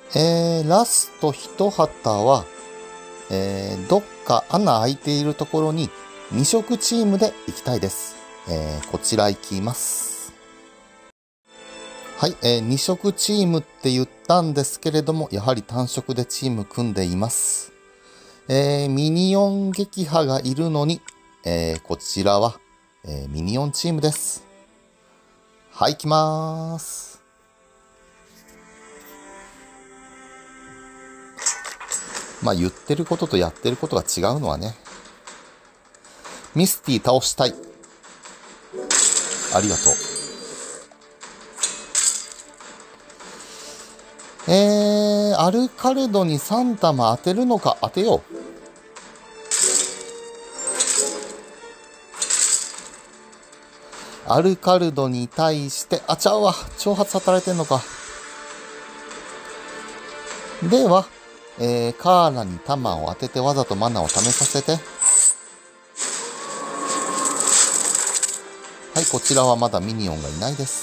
ラスト一旗は、どっか穴開いているところに2色チームで行きたいです。こちら行きます。はい、2色チームって言ったんですけれども、やはり単色でチーム組んでいます。ミニオン撃破がいるのに、こちらは、ミニオンチームです。はい、行きまーす。まあ言ってることとやってることが違うのはね。ミスティ倒したい。ありがとう。アルカルドに3玉当てるのか当てよう。アルカルドに対して、あ、ちゃうわ。挑発働いてんのか。では、カーラに弾を当ててわざとマナを貯めさせて。はい、こちらはまだミニオンがいないです。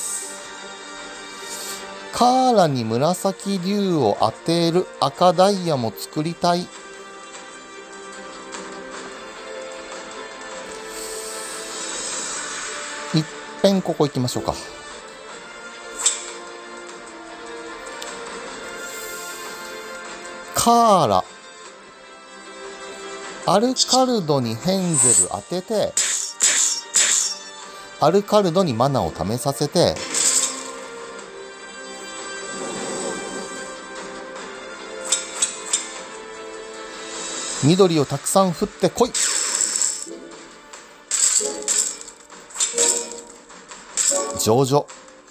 カーラに紫竜を当てる。赤ダイヤも作りたい。一遍ここ行きましょうか。カーラ。アルカルドにヘンゼル当てて、アルカルドにマナを貯めさせて、緑をたくさん振ってこい。上々。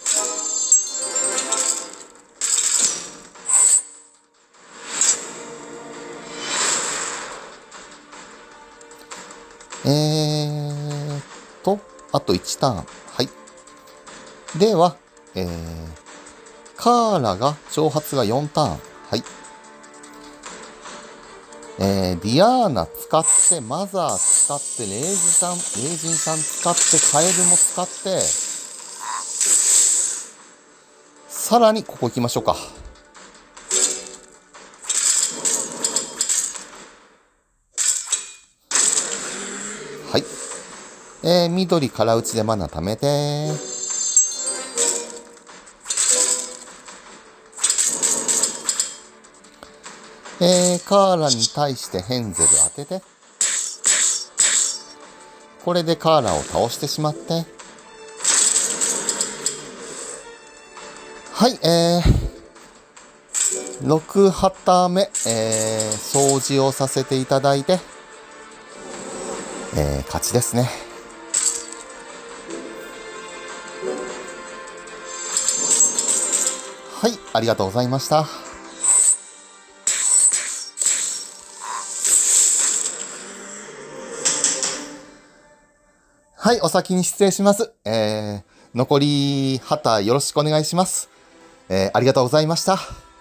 あと1ターン。はい。では、カーラが、挑発が4ターン。はい。ディアーナ使って、マザー使って、レイジンさん使って、カエルも使って、さらにここ行きましょうか。はい。緑から打ちでマナ貯めて、カーラに対してヘンゼル当てて、これでカーラを倒してしまって、はい、6旗目、掃除をさせていただいて、勝ちですね。はい、ありがとうございました。はい、お先に失礼します。残り旗よろしくお願いします。ありがとうございました。